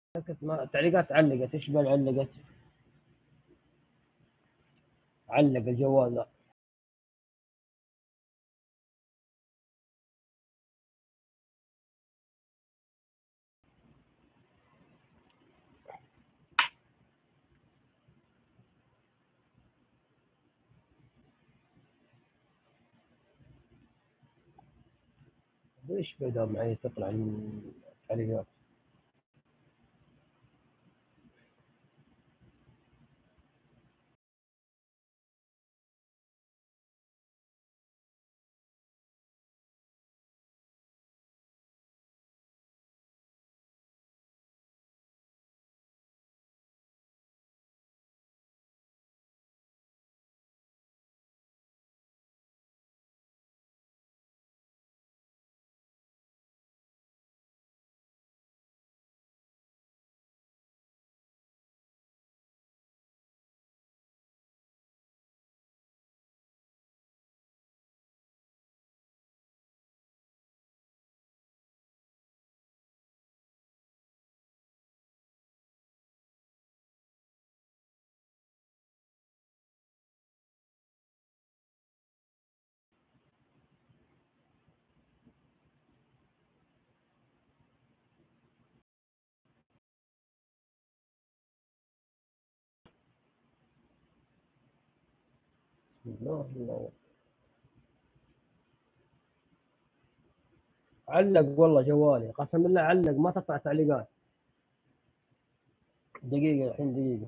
ما تعليقات علقت، ايش بال علقت؟ علق الجوال ذا. ايش بدا معي تطلع التعليقات؟ بسم الله. علق والله جوالي، قسم بالله علق، ما تطلع تعليقات. دقيقة الحين، دقيقة.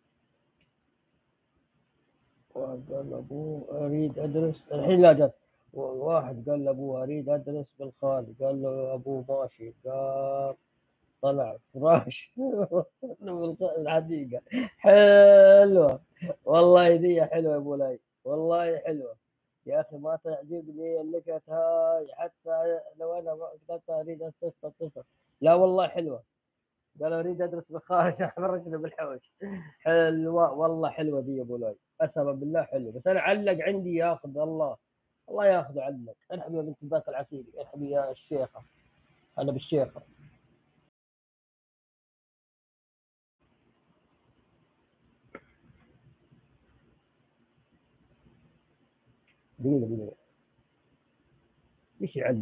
واحد قال لأبوه أريد أدرس الحين، لا جت. واحد قال لأبوه أريد أدرس بالخارج، قال له أبوه ماشي، قال طلع فراش الحديقة. حلوة والله، ذي حلوة يا أبو لي، والله حلوة يا أخي. ما تعجبني النكت هاي حتى لو أنا قلت أريد أتصل. لا والله حلوة. قال أريد أدرس بالخارج أخرجنا بالحوش. حلوة والله، حلوة ذي يا أبو لي، قسما بالله حلوة. بس أنا علق عندي ياخذ الله، الله ياخذ علق. ارحب يا بنت ذاك العسيري، ارحب يا الشيخة. أنا بالشيخة. دقيقة دقيقة، ايش يعلق؟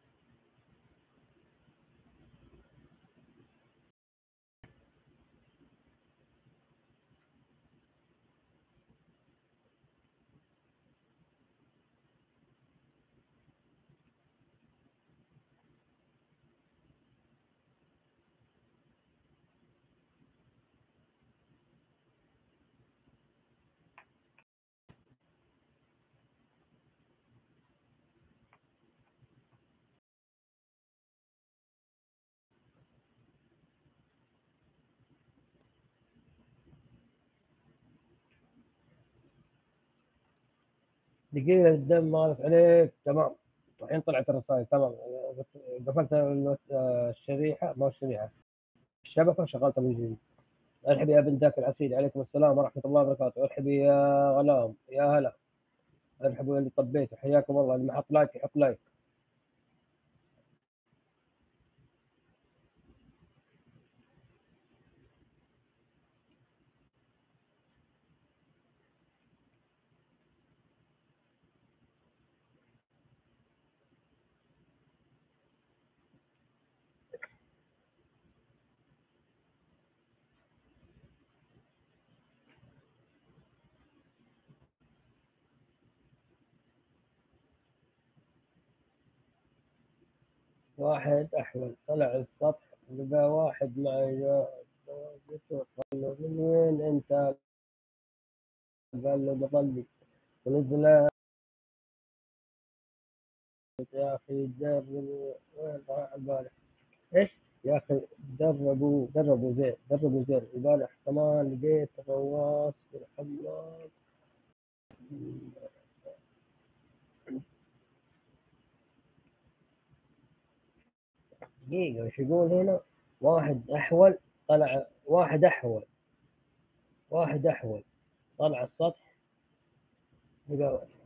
دقيقة الدم ما أعرف عليك، تمام. الحين طلعت الرسائل تمام. قفلت الشريحة، ما الشريحة، الشبكة، وشغلتها من جديد. ارحبي يا بنت ذاك العسير، عليكم السلام ورحمة الله وبركاته. ارحبي يا غلام، يا هلا. ارحبوا اللي طبيتوا، حياكم الله. اللي ما حط لايك يحط لايك. واحد أحول طلع السطح، لقى واحد معي، قال له من وين أنت؟ قال له بطلي. ونزل يا أخي جرب. وين راح البارح؟ ايش يا اخي؟ دربوا زين، دربوا زين. امبارح كمان لقيت غواص في الحمام. دقيقة، وش يقول هنا؟ واحد أحول طلع، واحد أحول طلع السطح، لقى